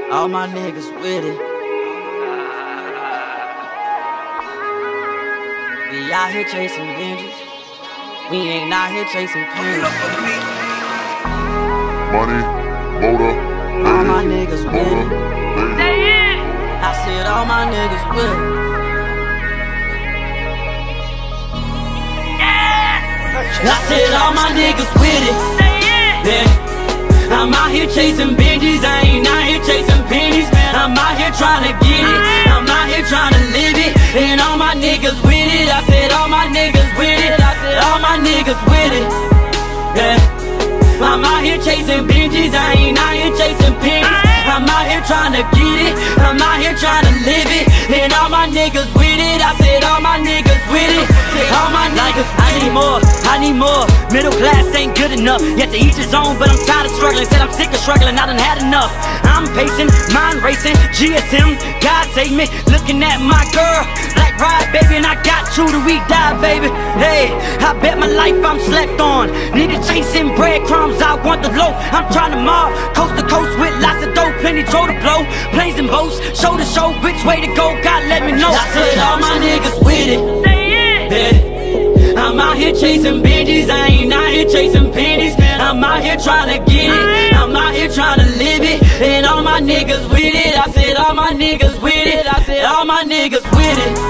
All my niggas with it. We out here chasing binges. We ain't out here chasing pennies. Money, motor, All my niggas with it. baby. I said all my niggas with it. I said all my niggas with it. Yeah. I'm out here chasing binges, I ain't out here chasing pennies. I'm out here trying to get it, I'm out here trying to live it. And all my niggas with it. I said all my niggas with it. I said all my niggas with it. Yeah. I'm out here chasing binges, I ain't out here chasing pennies. I'm out here trying to get it, I'm out here trying to live it. And all my niggas with it. I said all my niggas with it. All my niggas, I need more. Middle class ain't good enough. Yet to each his own, but I'm tired of struggling. Said I'm sick of struggling, I done had enough. I'm pacing, mind racing, GSM, God save me. Looking at my girl, like ride baby, and I got you till we die, baby. Hey, I bet my life I'm slept on. Nigga chasing breadcrumbs, I want the low. I'm trying to mob, coast to coast with lots of dough. Plenty throw to blow, planes and boats, show to show which way to go, God let me know. I said all my niggas with it. Yeah. I'm out here chasing binges, I ain't out here chasing pennies. I'm out here trying to get it, I'm out here trying to live it. And all my niggas with it. I said all my niggas with it. I said all my niggas with it.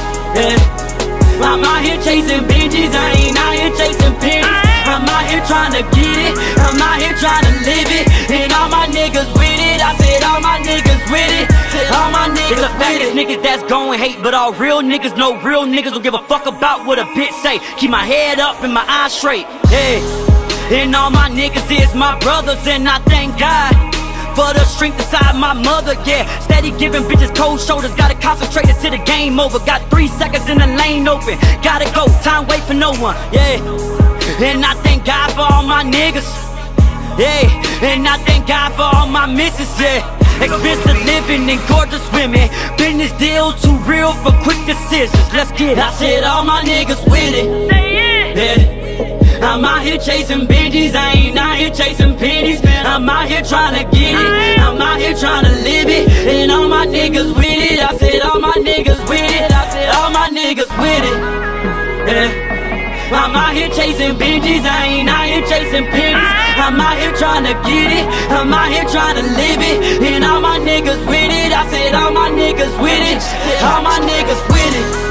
Yeah. I'm out here chasing binges, I ain't out here chasing pennies. I'm out here trying to get it, I'm out here trying to live it. And all my niggas with it. I said all my niggas with it. All my niggas it's a fact it's niggas that's gon' hate, but all real niggas know real niggas don't give a fuck about what a bitch say. Keep my head up and my eyes straight. Hey, and all my niggas is my brothers, and I thank God for the strength inside my mother, yeah. Steady giving bitches cold shoulders, gotta concentrate until the game over. Got 3 seconds in the lane open, gotta go, time wait for no one, yeah. And I thank God for all my niggas, yeah. And I thank God for all my misses, yeah. Expensive living and gorgeous women, business deals too real for quick decisions. Let's get it. I said all my niggas with it. Yeah. I'm out here chasing binges, I ain't out here chasing pennies. I'm out here trying to get it, I'm out here trying to live it. And all my niggas with it. I said all my niggas with it. I said all my niggas with it. Yeah. I'm out here chasing binges, I ain't out here chasing pennies. I'm out here trying to get it, I'm out here trying to live it. And all my niggas with it. I said all my niggas with it. All my niggas with it.